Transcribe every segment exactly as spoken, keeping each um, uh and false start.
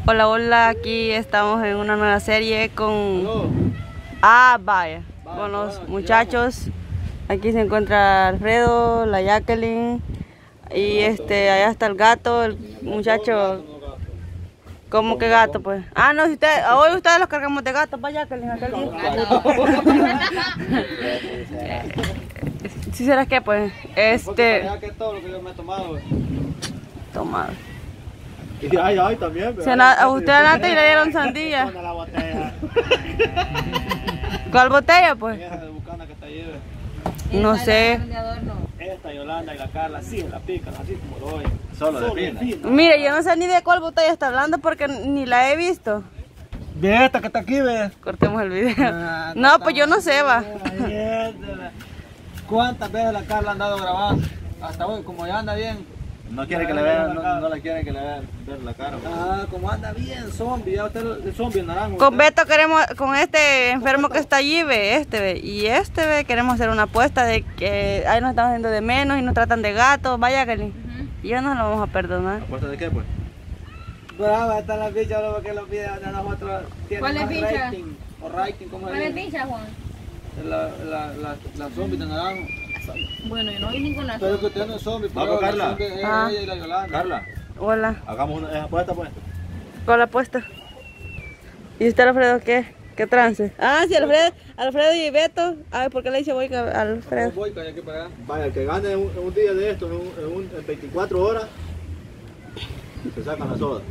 Hola, hola, aquí estamos en una nueva serie con... Ah, vaya, con los muchachos. Aquí se encuentra Alfredo, la Jacqueline y este, allá está el gato, el muchacho. ¿Cómo que gato, pues? Ah, no, si ustedes, hoy ustedes los cargamos de gato, para Jacqueline, aquel día. ¿Sí será que, pues? Este... ¿Qué es todo lo que yo me he tomado? Tomado. Y ay, ay, también. Se na, a usted antes le dieron sandía. La botella. ¿Cuál botella, pues? Esa de Bucana que está ahí. No sé. Esta Yolanda y la Carla sí la pican, así como lo oyen. Solo de fina. Mire, yo no sé ni de cuál botella está hablando porque ni la he visto. Ve esta que está aquí, ve. Cortemos el video. Ah, no, pues yo no sé, va. ¿Cuántas veces la Carla ha andado grabando? Hasta hoy, como ya anda bien. No quiere que le vean, no, no le quiere que le vean ver la cara. Ah, como anda bien, zombie, ya usted el zombie, el naranjo. Con Beto queremos, con este enfermo que está allí, ve, este ve, y este ve, queremos hacer una apuesta de que ahí nos estamos haciendo de menos y nos tratan de gatos, vaya que uh-huh. Y ya no lo vamos a perdonar. ¿Apuesta de qué, pues? Brava, están las bichas, lo que los videos de nosotros tienen. ¿Cuál es bicha? Rating, o rating, ¿cómo ¿Cuál es bicha, Juan? La, la, la, la zombie de naranjo. Bueno, yo no vi ninguna. Pero que usted no es zombie, pero Carla. Es ah. ella y la Yolanda. Carla. Hola. Hagamos una apuesta, pues. ¿Cuál apuesta? ¿Y usted, Alfredo, qué? ¿Qué trance? Ah, sí, Alfredo, Alfredo y Beto. Ay, ¿por qué le dice Boica a Alfredo? Boica, hay que pagar. Vaya, el que gane un, un día de esto, en, un, en, un, en veinticuatro horas, se sacan las sodas.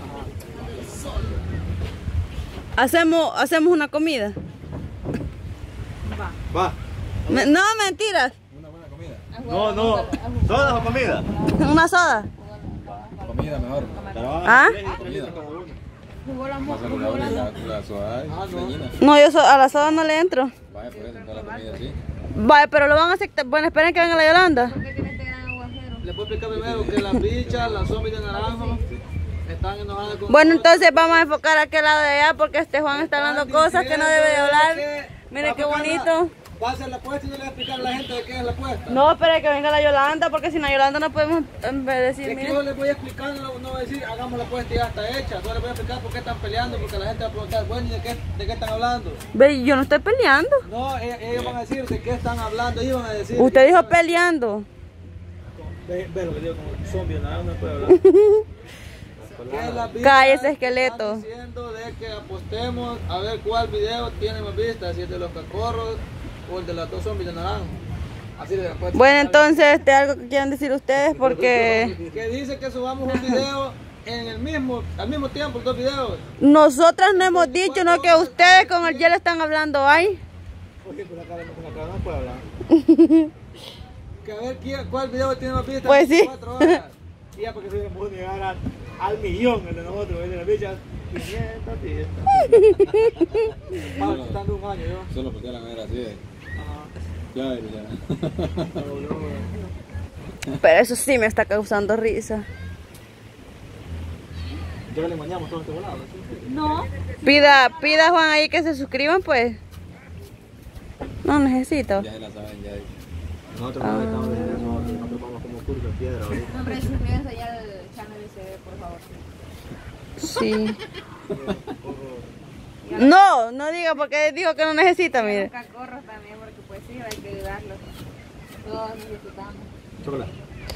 Hacemos, hacemos una comida. Va. Va. Me, no, mentiras. Una buena comida. No, no. ¿Sodas o comida? Una soda. Comida mejor. ¿Ah? Comida. Jugó la Más saludable la, la soda y dañina. No, yo so, a la soda no le entro. Vaya, por eso, toda la comida sí. Vaya, pero lo van a aceptar. Bueno, esperen que venga la Yolanda. ¿Por qué tiene este gran aguacero? Le puedo explicar primero que las bichas, las zombies de naranjo, están enojadas con... Bueno, entonces vamos a enfocar a aquel lado de allá porque este Juan está hablando cosas que no debe de hablar. Miren qué bonito. Va a hacer la apuesta y yo le voy a explicar a la gente de qué es la apuesta. No, espere que venga la Yolanda porque sin la Yolanda no podemos decir, es que yo les voy a explicar, no, no voy a decir hagamos la apuesta y ya está hecha. Yo les voy a explicar por qué están peleando, porque la gente va a preguntar, bueno, ¿y de qué, de qué están hablando? Ve, yo no estoy peleando. No, ellos, ellos van a decir de qué están hablando, ellos van a decir... Usted dijo peleando. Ve, ve lo que digo, como zombie, nada, no puede hablar. Cállese, esqueleto. Están diciendo de que apostemos a ver cuál video tiene más vistas, si es de los cacorros o el de las dos zombies de naranjo. Así de apuesta. Bueno, entonces, este, algo que quieran decir ustedes porque... Que dice que subamos un video en el mismo, al mismo tiempo, dos videos. Nosotras no hemos dicho, no, que ustedes con el hielo están hablando ahí. Oye, con la cara, con la cara no puede hablar. Que a ver quién, cuál video tiene más vistas. Pues sí. Horas. Y ya porque se le puede llegar al, al millón el de nosotros, el de las bichas. quinientas vistas. Vamos, estando un año yo. Solo porque la manera así es. Ya, ya. Pero eso sí me está causando risa. Ya le engañamos todo este volado. No. Pida, pida a Juan ahí que se suscriban, pues. No necesito. Ya se la saben, ya. Nosotros no estamos de eso, nosotros vamos como curso de piedra ahorita. No, hombre, suscríbanse ya al channel de C D, por favor. Sí. No, no diga porque dijo que no necesita, mire. Nunca corro también, porque pues sí, hay que ayudarlos. Todos necesitamos. Chocolate.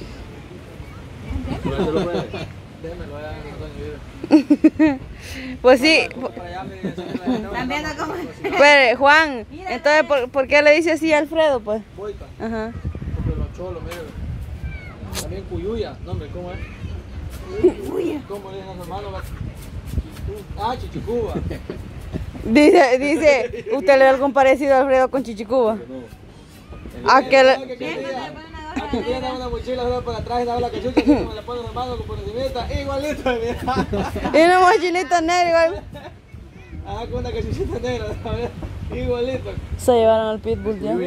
Démelo allá en el Pues sí. También no como... Pero Juan, entonces ¿por, ¿por qué le dice así a Alfredo, pues? Boica. Ajá. Porque los cholos, mire. También Cuyuya, nombre, ¿cómo es? Cuyuya. ¿Cómo le dicen a su hermano? Ah, Chichicuba. Dice, dice, ¿usted le da algún parecido a Alfredo con Chichicuba? ¿A qué le... Aquí tiene una mochila por atrás y daba la cachucha, así como le pone la mano por encima, igualito, mira. Y una mochilita negra igual. Ah, con una cachuchita negra, ¿sabes? Igualito. Se llevaron al pitbull ya.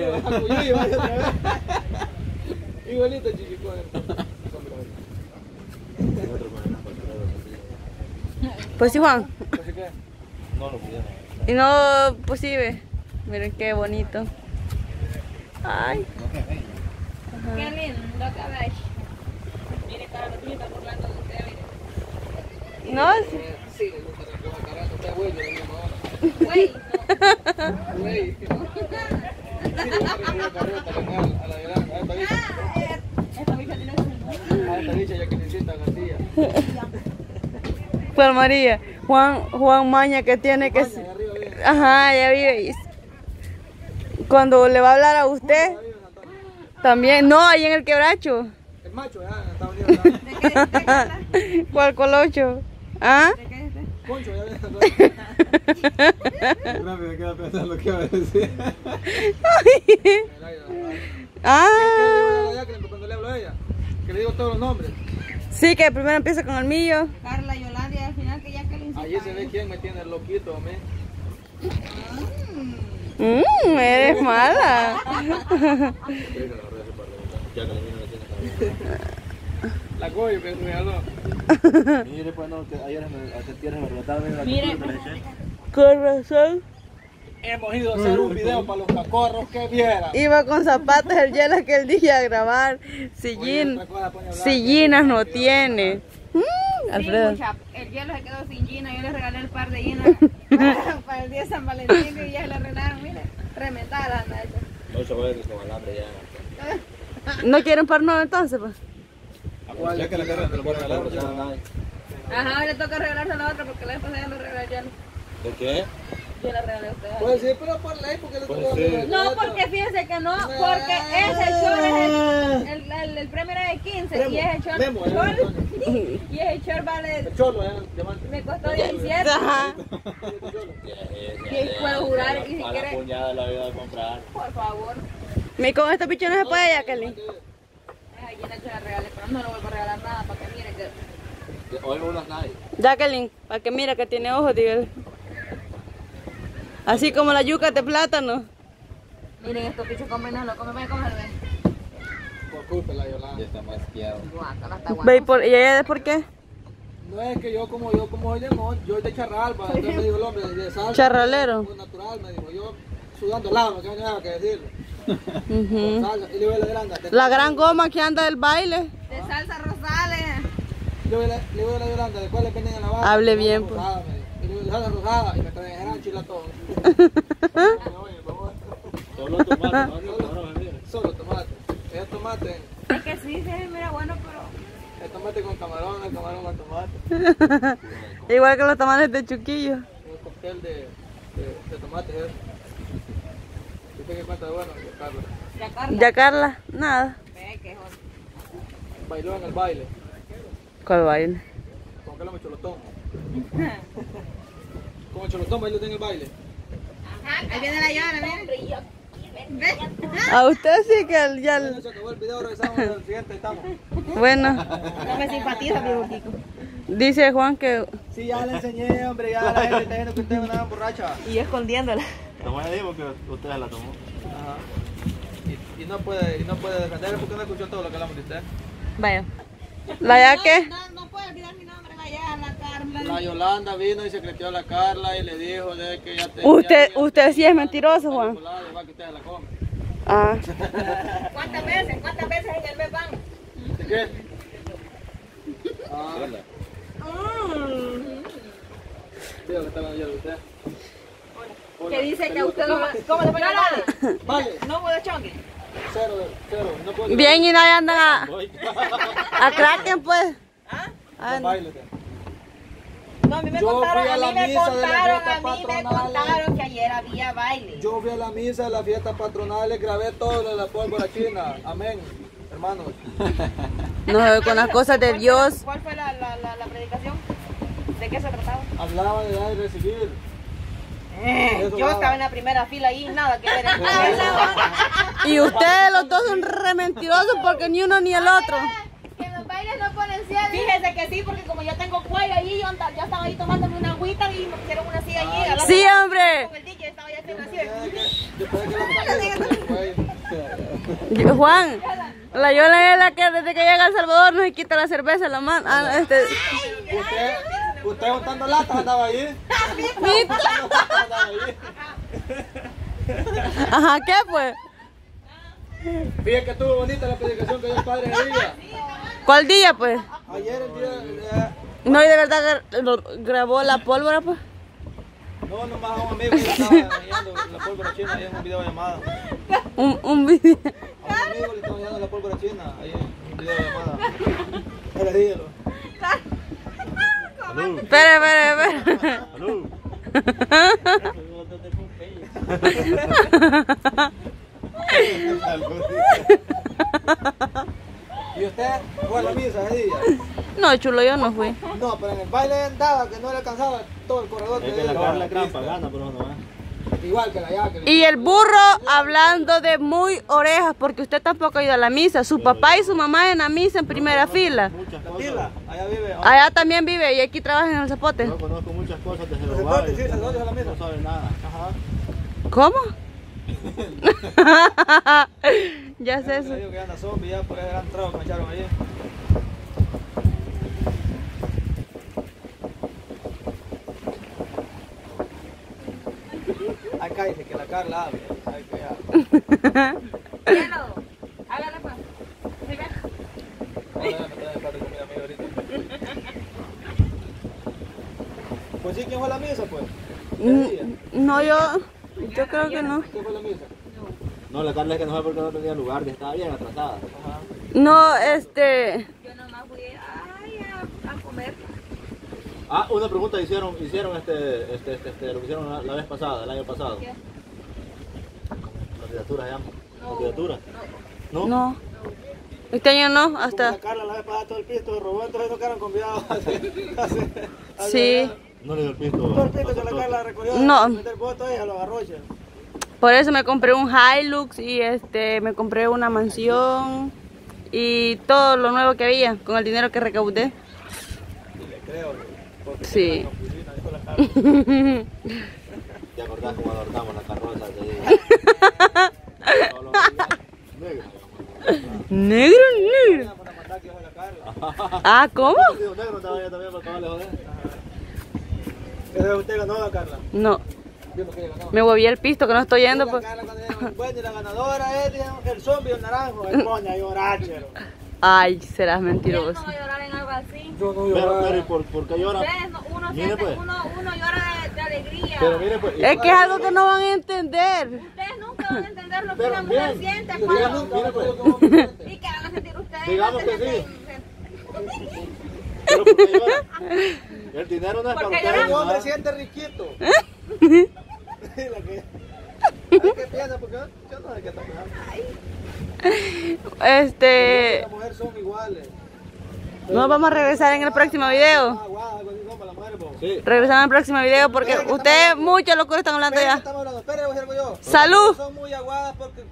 Igualito, Chichicuba. Pues sí, Juan. No lo pudieron. Y no, pues sí, ve. Miren qué bonito. Ay. Qué lindo cabello. Mire, para los niños están burlando de usted, mire. No, sí. Sí, le gusta recoger carreta. Usted es güey, le digo ahora. Güey. Güey. Sí, le gusta recoger carreta a la Yolanda. A esta bicha. Esta bicha tiene A esta bicha ya que necesita García. Juan María, Juan, Juan Maña que tiene que... Maña, arriba viene. Ajá, ya vive. Cuando le va a hablar a usted, también, no, ahí en el quebracho. El macho, ya, en Estados Unidos. ¿De qué? ¿De qué está? ¿Cuál colocho? ¿Ah? ¿De qué está? Concho, ya viene. Rápido, queda pensando lo que iba a decir. Ah, Cuando le hablo a ella, que le digo todos los nombres. sí, que primero empieza con el mío. Carla, Yolanda, y al final que ya que le incita. Allí se ve quién me tiene loquito a mí. Mmm, eres mala. La coyo que se me habló. Mire, pues no, que ayer me, hace tierra me rebotaron la Mire. que le eché. Con razón. Hemos ido a hacer un video para los cacorros que vieran. Iba con zapatos el hielo aquel día a grabar. Sillín, Otra cosa, Poña Blanca, sillinas no tiene. Mm, Sí, Alfredo. mucha, el hielo se quedó sin gina, yo le regalé el par de ginas para, para el día de San Valentín y ya se le arreglaron, mire, rementadas anda eso. No se puede con alambre ya. ¿No quieren par nuevo entonces? Pues? Ya que la carrera te lo ponen al árbol. Ajá, hoy le toca regalarse a la otra porque la vez pasada ya lo regalé yo. ¿De qué? Yo le regalé a usted. Pues sí, pero por ley, porque le Pues tocó sí. regalar. No, porque fíjense que no, porque ese short es el, el, el, el premio era de quince y ese short, Memo, eh, short y ese short vale, El cholo, ya, diamante. me costó diecisiete Ajá. y puedo jurar y si A la quiere, puñada la vida a comprar. por favor. Mi con esta picha no se puede, Jacqueline. Ay, yo no se la regalé, pero no le vuelvo a regalar nada para que mire que... Hoy no unas nadie. Jacqueline, para que mira que tiene ojos, dígale. Así como la yuca de plátano. Miren estos pichos comen, no lo comen, vayan a comer, ven. Por culpa de la Yolanda. Ya está masqueado. Guácala, está Ve, ¿y, guapo. por, ¿y ella de por qué? No es que yo como yo como soy de mon, yo soy de charralba, entonces me dijo el hombre de salsa. Charralero. Muy natural, me dijo yo sudando lava, que no hay nada que decirle. Ujú. Salsa, y le voy a la Yolanda. La gran goma que anda del baile. De salsa Rosales. Le voy a la, le voy a la Yolanda, ¿de cuál le venden en la barra? Hable De salsa bien, pues. rosada, me dijo. Y le voy a la salsa rosada y me trajeron chila todo. Solo tomate, no, no, no, mira. Solo tomate. Es tomate, Es que sí, sí, mira, bueno, pero... es tomate con camarón, el camarón con tomate. Igual que los tamales de Chuquillo. Un cóctel de, de, de tomate, ¿eh? ¿Usted qué cuenta de bueno? De Carlos. Ya, Carla. Ya Carla, nada. Ve que joder. Bailó en el baile. ¿Cuál baile? ¿Con qué lo me cholotón? Como el cholotón bailó en el baile. Ahí viene la llana, miren. ¿Ves? A usted sí que el- ya... Bueno, el- se acabó el video, regresamos al siguiente, estamos. Bueno, No me simpatiza, digo, Kiko. dice Juan que... Sí, ya le enseñé, hombre, ya la gente está viendo que usted es una borracha. Y yo escondiéndola. Tomás le digo que usted la tomó. Ajá. Y, y no puede, y no puede defender porque no escuchó todo lo que hablamos de usted. Vaya. ¿La ya qué? No, no puedo olvidar mi nombre, la llana, Carla. La Yolanda vino y secretó a la Carla y le dijo de que ya te... Usted, ya- usted sí es mentiroso, Juan. chocolate, igual que usted la come. Ah. ¿Cuántas veces? ¿Cuántas veces en el mes van? ¿De qué? Ah, sí, lo que está hablando yo de usted. Que dice que usted no va... ¿Cómo le pone vale? Vale, No voy a chongue. cero, cero, no puedo... Bien, y nadie andan a... A Kraken, pues. No baile. No, a mí me Yo contaron, fui a a la mí me misa de la contaron, fiesta a mí me patronal. contaron que ayer había baile. Yo fui a la misa de las fiestas patronales, grabé todo lo de la pólvora china. Amén, hermanos. No, con las cosas de Dios. ¿Cuál fue la, la, la, la predicación? ¿De qué se trataba? Hablaba de dar y recibir. Eh, Eso yo va. estaba en la primera fila ahí, nada que ver. Y ustedes los dos son re mentirosos porque ni uno ni el otro. Que los bailes no ponen cien. Fíjese que sí, porque como yo tengo cuello allí, yo, andaba- yo estaba ahí tomándome una agüita y me pusieron una silla allí. hablando Sí, con- hombre. Con el D J, estaba ya haciendo así. Después de que la Yo- Juan, la Yola es la que desde que llega a El Salvador no se quita la cerveza en la mano. Ah, este... Usted, usted juntando latas andaba ahí. Andaba ahí. Ajá, ¿qué pues? Fíjate que estuvo bonita la predicación que dio el padre ese día. ¿Cuál día pues? Ayer el día, No, y de verdad gra- lo- grabó la pólvora, pues. No, nomás a un amigo que estaba enseñando la pólvora china ahí en un video llamada. Un, un video. A un amigo le estaba enseñando la pólvora china ahí en un video llamada. Ahora dígalo. Salud. Espera, espera, espera. Salud. ¿Y usted fue a la misa ese día? No, chulo, yo no fui. No, pero en el baile andaba que no le alcanzaba todo el corredor. Es que la Carla es gran pagana, pero no es. Igual que la Jacqueline. Y el burro hablando de muy orejas, porque usted tampoco ha ido a la misa. Su papá y su mamá en la misa en primera fila. Muchas La cosas. Tila, allá vive. Allá también vive y aquí trabaja en el zapote. Yo conozco muchas cosas de Los Jehová. sacerdotes, sí, sacerdotes a la misa. No saben nada. Ajá. ¿Cómo? Ya sé eso. Le digo que anda zombie ya por ese gran trago que me echaron ayer. Ay, cállese que la Carla hable. Ay, que ya. Cielo, hágale pues. ¿Sí ves? Ahora me trae el plato de comida mío ahorita. Pues sí, ¿quién fue a la misa, pues? Mm, No, yo, yo creo que no. ¿Quién fue a la misa? No, la Carla es que no fue porque no tenía lugar, estaba bien atrasada. Ajá. No, este, Yo nomás fui ay, a, a comer. Ah, una pregunta hicieron, hicieron este, este, este, este, lo que hicieron la, la vez pasada, el año pasado. ¿Qué? La candidatura se llama. No. ¿Candidatura? ¿No? no. Este año no, Como hasta, la Carla la vez pasada todo el pisto robó, entonces no quedaron convidados. sí. No le dio el pisto. Todo el pisto que la Carla recogió. No. Meter votos y a los arroches. Por eso me compré un Hilux y este, me compré una mansión y todo lo nuevo que había con el dinero que recaudé. Y le creo. Porque Sí. en la oficina, dijo la Carla. ¿Te acordás cómo adornamos la carroza ese día? Todos los días. Negro. Negro, negro. Por la maldad que dijo la Carla. Ah, ¿cómo? Sí, un negro estaba allá también para acabarle joder. ¿Ese usted ganó, la Carla? No, Yo no quería ganar. me volví el pisto que no estoy yendo. La Pues. Carla cuando dijeron, bueno, y la ganadora es dijeron, el zombie, el naranjo, el coña, llorar, chero. Ay, serás ¿Quién mentiroso. no va a llorar en algo así? Yo no Pero, pero, ¿y llorar. por, por qué llora? Ustedes, no- uno, Mire, siente, pues. uno, uno llora de, de alegría. Pero mire pues. Es que es algo que no van a entender. Ustedes nunca van a entender lo que Pero una mujer bien, siente digamos, cuando... mire pues. ¿Y qué van a sentir ustedes? Digamos que Ustedes sí. sienten- Pero ¿por qué llora? El dinero no es para Porque ustedes. El lloramos. hombre ¿no? siente riquito. La que... Ay, ¿qué piensa? Porque yo no sé qué está pensando. Este, La mujer son iguales. nos vamos a regresar en el próximo video. Ah, guau, algo así son para la mujer, po. Sí. Regresamos en el próximo video porque ustedes muchas locuras están hablando Espera, ya. estamos hablando. Espera, voy a decir algo yo. ¡Salud! Son muy aguadas porque